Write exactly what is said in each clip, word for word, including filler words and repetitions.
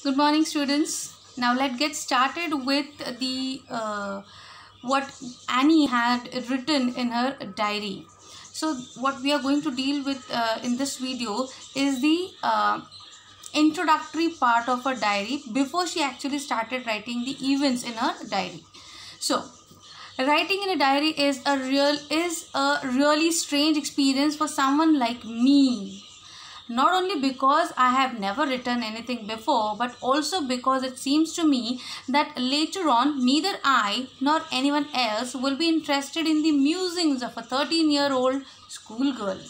Good morning, students. Now let's get started with the uh, what Annie had written in her diary. So what we are going to deal with uh, in this video is the uh, introductory part of her diary before she actually started writing the events in her diary. So writing in a diary is a real is a really strange experience for someone like me. Not only because I have never written anything before, but also because it seems to me that later on neither I nor anyone else will be interested in the musings of a thirteen year old schoolgirl.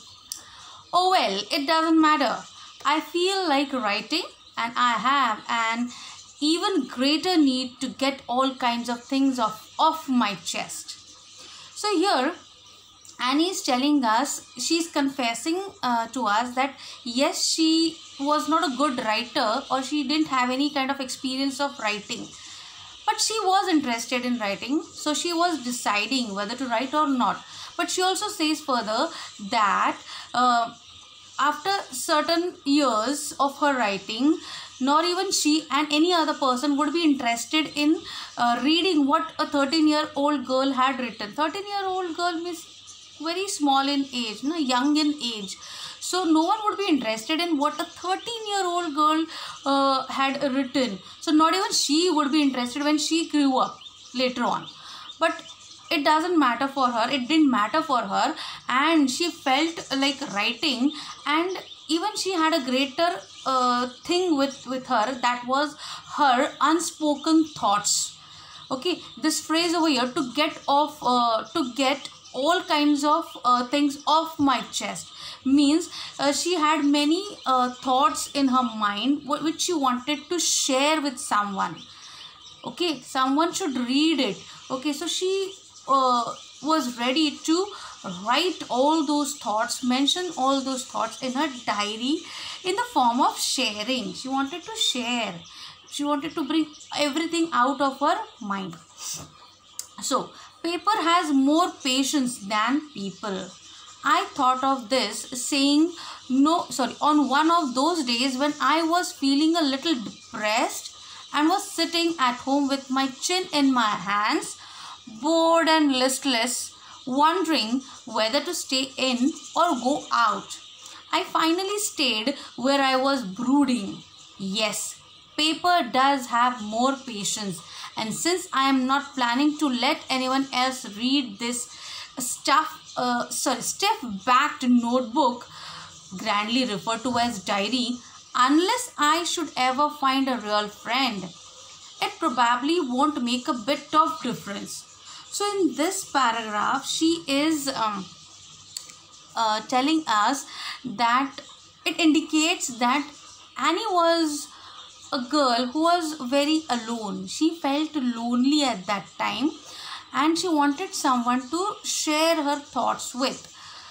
Oh well, it doesn't matter. I feel like writing and I have an even greater need to get all kinds of things off, off my chest. So here Annie is telling us, she's confessing uh, to us that yes, she was not a good writer or she didn't have any kind of experience of writing. But she was interested in writing, so she was deciding whether to write or not. But she also says further that uh, after certain years of her writing, nor even she and any other person would be interested in uh, reading what a thirteen year old girl had written. thirteen year old girl means very small in age, no, young in age. So no one would be interested in what a thirteen year old girl uh, had written. So not even she would be interested when she grew up later on. But it doesn't matter for her. It didn't matter for her, and she felt like writing, and even she had a greater uh, thing with with her, that was her unspoken thoughts. Okay, this phrase over here, to get off uh, to get all kinds of uh, things off my chest, means uh, she had many uh, thoughts in her mind which she wanted to share with someone. Okay, someone should read it. Okay, so she uh, was ready to write all those thoughts, mention all those thoughts in her diary in the form of sharing. She wanted to share. She wanted to bring everything out of her mind. So paper has more patience than people. I thought of this saying no sorry on one of those days when I was feeling a little depressed and was sitting at home with my chin in my hands, bored and listless, wondering whether to stay in or go out. I finally stayed where I was brooding. Yes, paper does have more patience. And since I am not planning to let anyone else read this stuff, uh, sorry, stiff-backed notebook, grandly referred to as diary, unless I should ever find a real friend, it probably won't make a bit of difference. So in this paragraph, she is um, uh, telling us that it indicates that Annie was a girl who was very alone. She felt lonely at that time and she wanted someone to share her thoughts with.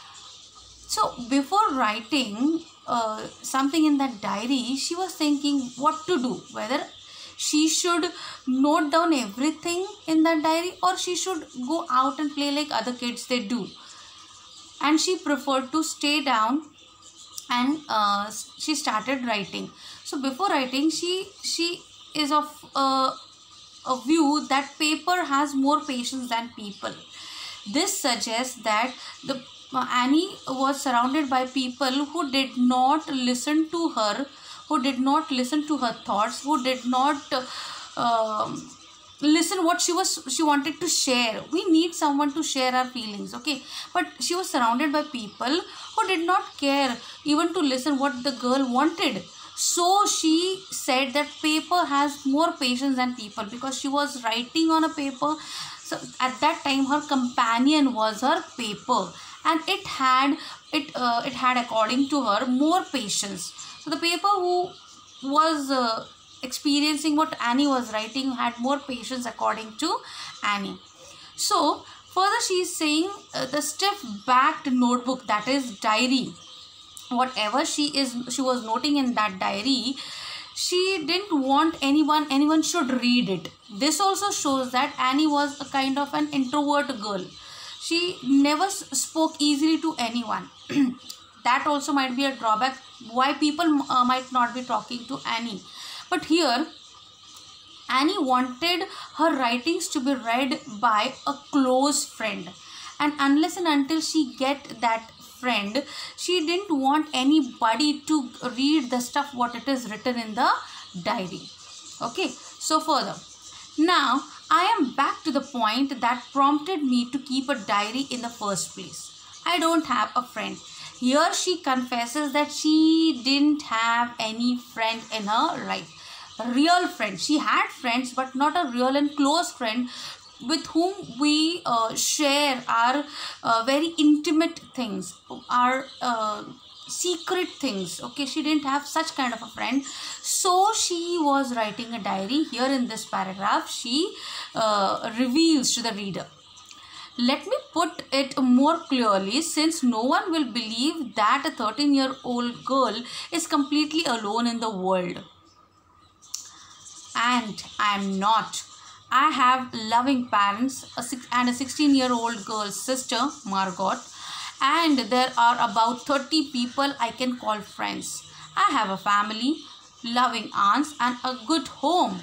So before writing uh, something in that diary, she was thinking what to do, whether she should note down everything in that diary or she should go out and play like other kids they do. And she preferred to stay down and uh, she started writing. So before writing, she she is of uh, a view that paper has more patience than people. This suggests that the uh, Annie was surrounded by people who did not listen to her, who did not listen to her thoughts, who did not uh, listen what she was she wanted to share. We need someone to share our feelings, okay? But she was surrounded by people who did not care even to listen what the girl wanted. So she said that paper has more patience than people, because she was writing on a paper. So at that time her companion was her paper, and it had it uh, it had according to her more patience. So the paper who was uh, experiencing what Annie was writing had more patience according to Annie. So further she is saying uh, the stiff backed notebook, that is diary, whatever she is she was noting in that diary, she didn't want anyone anyone should read it. This also shows that Annie was a kind of an introvert girl. She never spoke easily to anyone. That also might be a drawback why people uh, might not be talking to Annie. But here Annie wanted her writings to be read by a close friend, and unless and until she get that friend, she didn't want anybody to read the stuff what it is written in the diary. Okay, so further, now I am back to the point that prompted me to keep a diary in the first place. I don't have a friend. Here she confesses that she didn't have any friend in her life. Real friend. She had friends, but not a real and close friend with whom we uh, share our uh, very intimate things, our uh, secret things. Okay, she didn't have such kind of a friend. So she was writing a diary. Here in this paragraph, she uh, reveals to the reader. Let me put it more clearly, since no one will believe that a thirteen year old girl is completely alone in the world. And I am not. I have loving parents a six, and a sixteen year old girl's sister, Margot, and there are about thirty people I can call friends. I have a family, loving aunts, and a good home.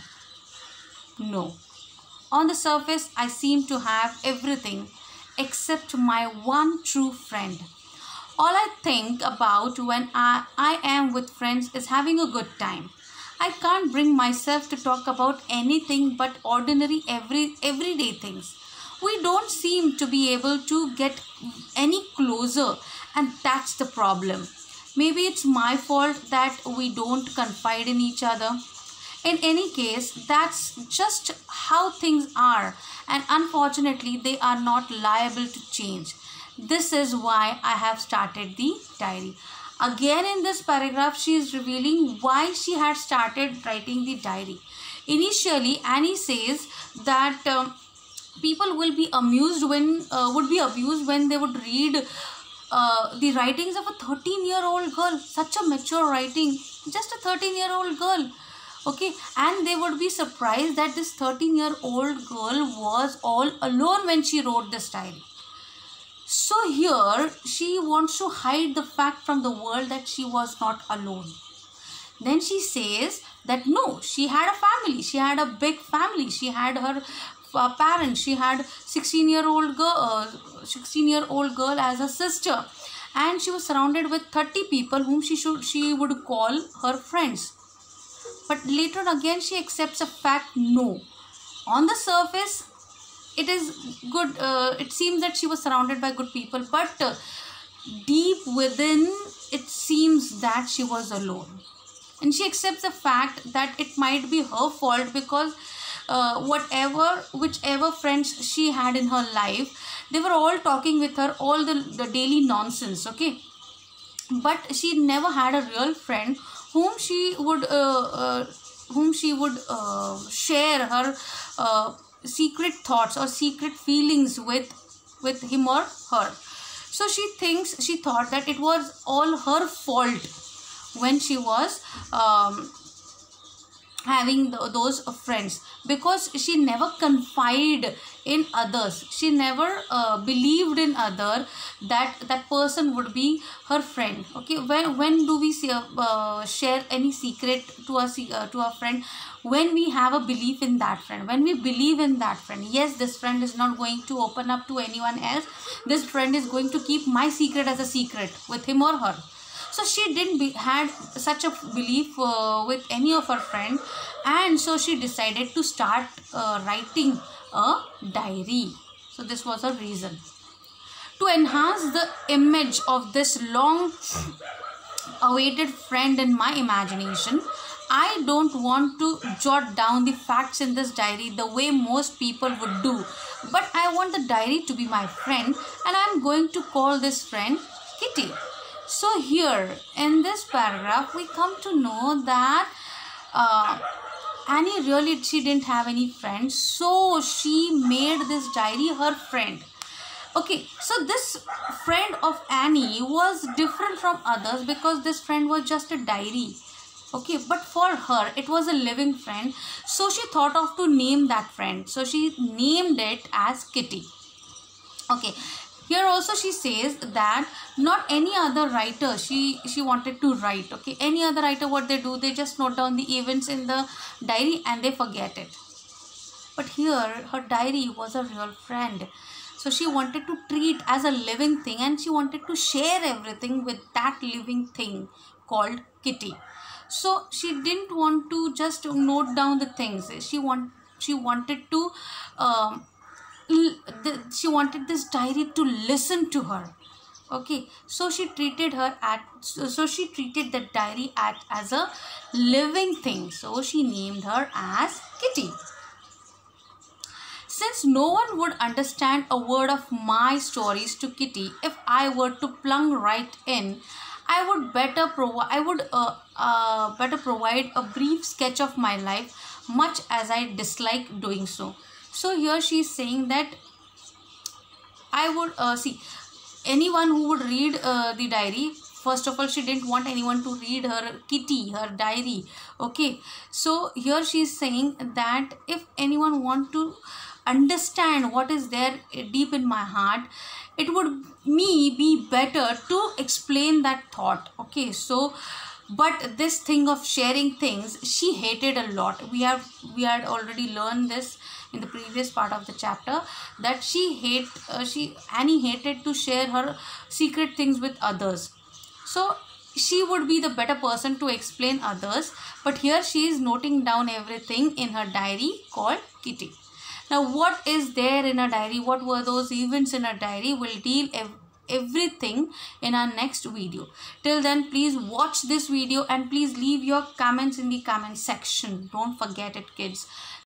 No. On the surface, I seem to have everything except my one true friend. All I think about when I, I am with friends is having a good time. I can't bring myself to talk about anything but ordinary every everyday things. We don't seem to be able to get any closer, and that's the problem. Maybe it's my fault that we don't confide in each other. In any case, that's just how things are, and unfortunately they are not liable to change. This is why I have started the diary. Again in this paragraph, she is revealing why she had started writing the diary. Initially, Annie says that um, people will be amused when uh, would be amused when they would read uh, the writings of a thirteen year old girl. Such a mature writing, just a thirteen year old girl. Okay, and they would be surprised that this thirteen year old girl was all alone when she wrote this diary. So here she wants to hide the fact from the world that she was not alone. Then she says that no, she had a family, she had a big family, she had her uh, parents, she had sixteen year old girl, uh, sixteen year old girl as a sister, and she was surrounded with thirty people whom she should she would call her friends. But later again she accepts a fact, no. On the surface, it is good, uh, it seems that she was surrounded by good people, but uh, deep within it seems that she was alone. And she accepts the fact that it might be her fault because uh, whatever, whichever friends she had in her life, they were all talking with her all the, the daily nonsense, okay? But she never had a real friend whom she would uh, uh, whom she would uh, share her uh, secret thoughts or secret feelings with with him or her. So she thinks she thought that it was all her fault when she was um, having the, those friends, because she never confided in others. She never uh, believed in other that that person would be her friend. Okay, when when do we see, uh, share any secret to a uh, to a friend? When we have a belief in that friend, when we believe in that friend, yes, this friend is not going to open up to anyone else, this friend is going to keep my secret as a secret with him or her. So she didn't be, had such a belief uh, with any of her friends, and so she decided to start uh, writing a diary. So this was a reason. To enhance the image of this long awaited friend in my imagination, I don't want to jot down the facts in this diary the way most people would do, but I want the diary to be my friend, and I am going to call this friend Kitty. So here in this paragraph we come to know that uh, Annie really, she didn't have any friends, so she made this diary her friend. Okay, so this friend of Annie was different from others because this friend was just a diary. Okay, but for her it was a living friend, so she thought of to name that friend. So she named it as Kitty. Okay, Here also she says that not any other writer she she wanted to write. Okay, any other writer, what they do, they just note down the events in the diary and they forget it. But here her diary was a real friend. So she wanted to treat as a living thing, and she wanted to share everything with that living thing called Kitty. So she didn't want to just note down the things. She want she wanted to um, the, she wanted this diary to listen to her. Okay, so she treated her at so, so she treated the diary at as a living thing. So she named her as Kitty. Since no one would understand a word of my stories to Kitty if I were to plunge right in, I would better provide I would uh, uh, better provide a brief sketch of my life, much as I dislike doing so. So here she is saying that I would uh, see anyone who would read uh, the diary. First of all, she didn't want anyone to read her Kitty, her diary. Okay, so here she is saying that if anyone want to understand what is there deep in my heart, it would me be better to explain that thought. Okay, so but this thing of sharing things she hated a lot. We have we had already learned this in the previous part of the chapter, that she hate uh, she Annie hated to share her secret things with others. So she would be the better person to explain others, but here she is noting down everything in her diary called Kitty. Now what is there in her diary, what were those events in her diary, we'll deal ev everything in our next video. Till then, please watch this video and please leave your comments in the comment section. Don't forget it, kids.